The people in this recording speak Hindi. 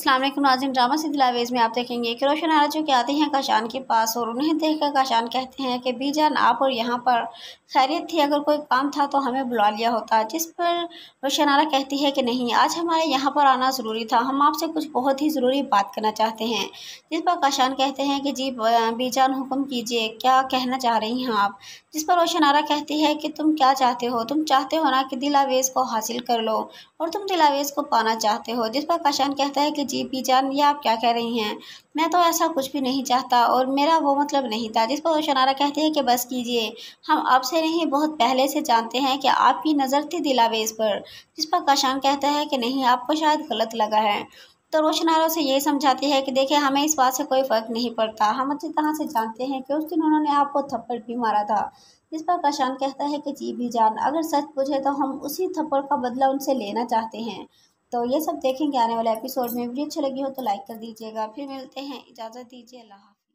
अस्सलाम वालेकुम नाज़रीन, ड्रामा से दिलावेज़ में आप देखेंगे कि रोशन आरा जो कि आते हैं काशान के पास और उन्हें देखकर काशान कहते हैं कि बीजान आप और यहाँ पर खैरियत थी, अगर कोई काम था तो हमें बुला लिया होता। जिस पर रोशन आरा कहती है कि नहीं, आज हमारे यहाँ पर आना ज़रूरी था, हम आपसे कुछ बहुत ही ज़रूरी बात करना चाहते हैं। जिस पर काशान कहते हैं कि जी बीजान हुक्म कीजिए, क्या कहना चाह रही हैं आप। जिस पर रोशन आरा कहती है कि तुम क्या चाहते हो, तुम चाहते हो ना कि दिलावेज़ को हासिल कर लो और तुम दिलावेज़ को पाना चाहते हो। जिस पर काशान कहता है कि जी बीजान, ये आप क्या कह रही हैं, मैं तो ऐसा कुछ भी नहीं चाहता और मेरा वो मतलब नहीं था। जिस पर रोशन आरा कहती है कि बस कीजिए, हम आपसे नहीं बहुत पहले से जानते हैं कि आपकी नज़र थी दिलावेज़ पर। जिस पर काशान कहता है कि नहीं, आपको शायद गलत लगा है। तो रोशन आरा उसे ये समझाती है कि देखिए, हमें इस बात से कोई फ़र्क नहीं पड़ता, हम अच्छी तरह से जानते हैं कि उस दिन उन्होंने आपको थप्पड़ भी मारा था। जिस पर काशान कहता है कि जी बीजान, अगर सच पूछे तो हम उसी थप्पड़ का बदला उनसे लेना चाहते हैं। तो ये सब देखेंगे आने वाले एपिसोड में। वीडियो अच्छी लगी हो तो लाइक कर दीजिएगा। फिर मिलते हैं, इजाज़त दीजिए, अल्लाह हाफ़िज़।